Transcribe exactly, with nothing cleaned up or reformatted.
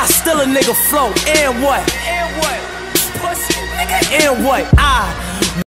still a nigga flow. And what? And what? Pussy, nigga. And what? I